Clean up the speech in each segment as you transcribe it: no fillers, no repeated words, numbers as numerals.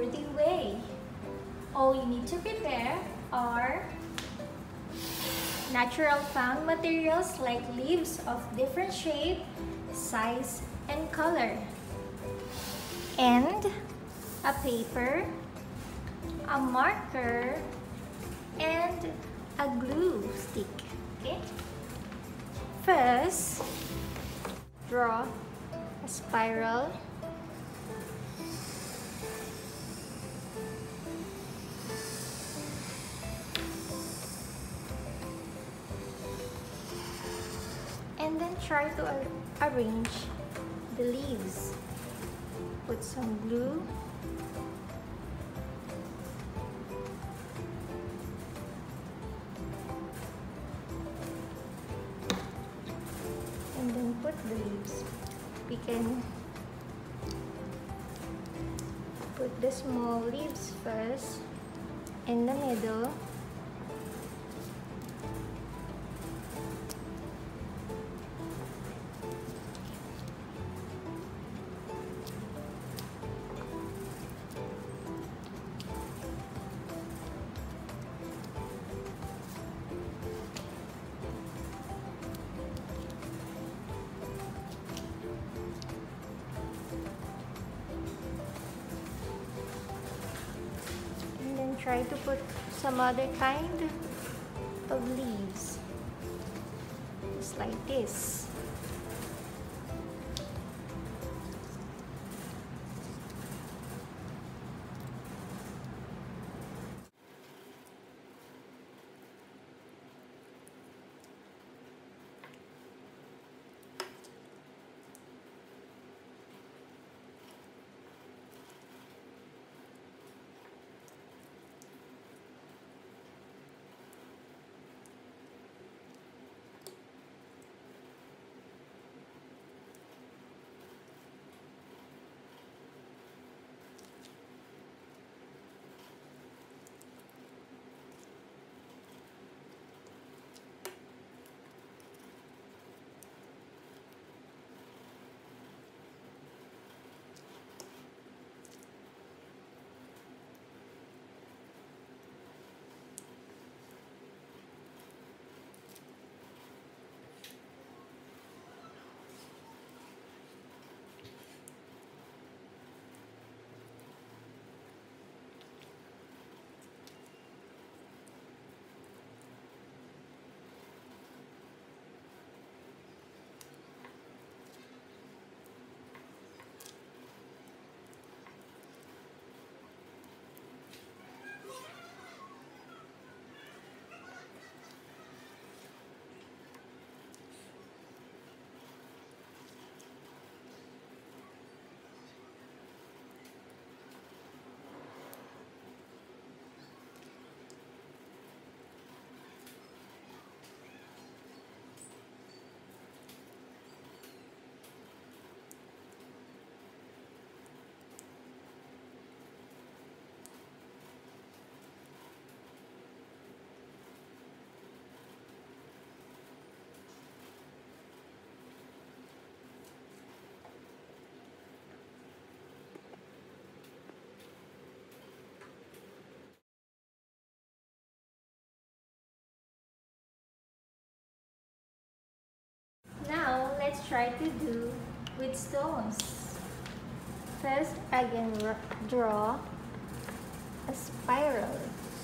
trustworthy way. All you need to prepare are natural found materials like leaves of different shape, size, and color, and a paper, a marker, and a glue stick. Okay? First, draw a spiral. And then try to arrange the leaves. Put some glue. And then put the leaves. We can put the small leaves first in the middle. Try to put some other kind of leaves, just like this. Let's try to do with stones. First, I can draw a spiral.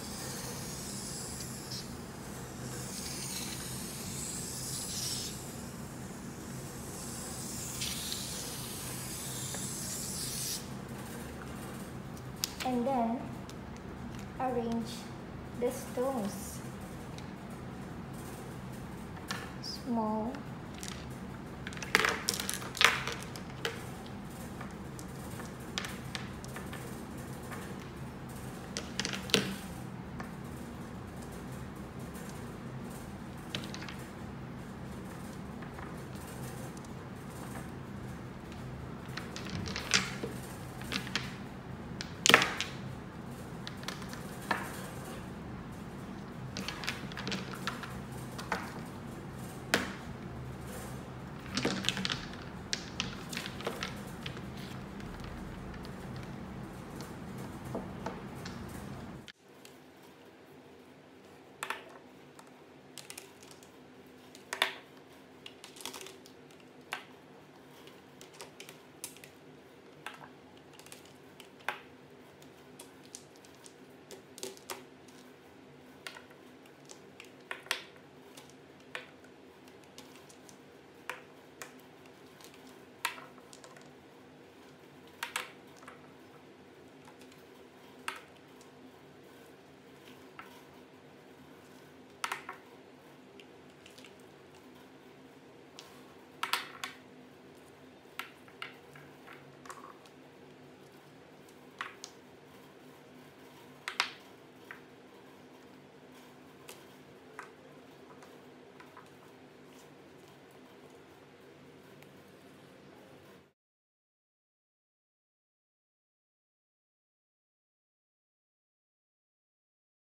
And then arrange the stones. Small